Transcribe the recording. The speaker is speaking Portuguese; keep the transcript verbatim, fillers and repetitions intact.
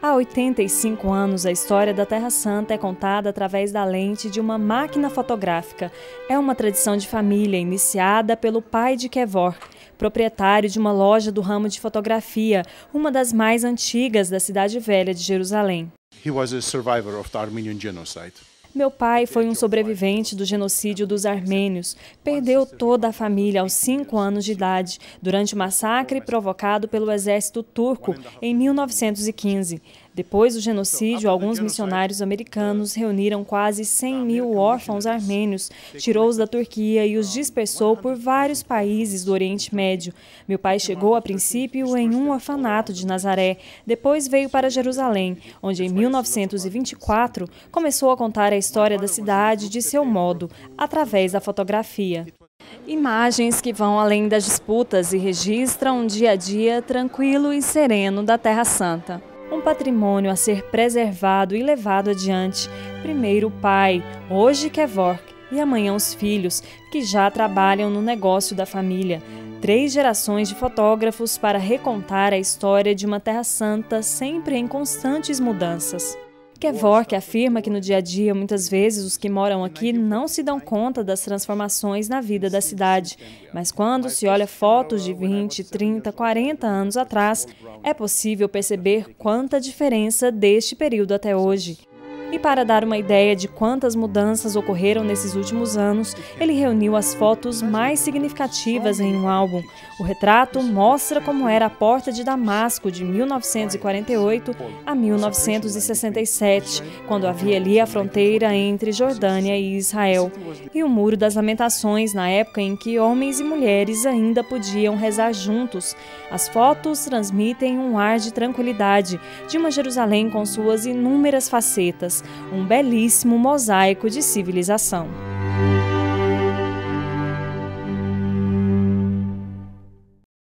Há oitenta e cinco anos, a história da Terra Santa é contada através da lente de uma máquina fotográfica. É uma tradição de família iniciada pelo pai de Kevork, proprietário de uma loja do ramo de fotografia, uma das mais antigas da Cidade Velha de Jerusalém. He was a survivor of the Armenian genocide. Meu pai foi um sobrevivente do genocídio dos armênios. Perdeu toda a família aos cinco anos de idade, durante o massacre provocado pelo exército turco em mil novecentos e quinze. Depois do genocídio, alguns missionários americanos reuniram quase cem mil órfãos armênios, tirou-os da Turquia e os dispersou por vários países do Oriente Médio. Meu pai chegou a princípio em um orfanato de Nazaré, depois veio para Jerusalém, onde em mil novecentos e vinte e quatro começou a contar a história da cidade de seu modo, através da fotografia. Imagens que vão além das disputas e registram um dia a dia tranquilo e sereno da Terra Santa. Um patrimônio a ser preservado e levado adiante. Primeiro o pai, hoje Kevork, e amanhã os filhos, que já trabalham no negócio da família. Três gerações de fotógrafos para recontar a história de uma Terra Santa sempre em constantes mudanças. Kevork afirma que no dia a dia, muitas vezes, os que moram aqui não se dão conta das transformações na vida da cidade. Mas quando se olha fotos de vinte, trinta, quarenta anos atrás, é possível perceber quanta diferença deste período até hoje. E para dar uma ideia de quantas mudanças ocorreram nesses últimos anos, ele reuniu as fotos mais significativas em um álbum. O retrato mostra como era a Porta de Damasco de mil novecentos e quarenta e oito a mil novecentos e sessenta e sete, quando havia ali a fronteira entre Jordânia e Israel, e o Muro das Lamentações, na época em que homens e mulheres ainda podiam rezar juntos. As fotos transmitem um ar de tranquilidade, de uma Jerusalém com suas inúmeras facetas, um belíssimo mosaico de civilização.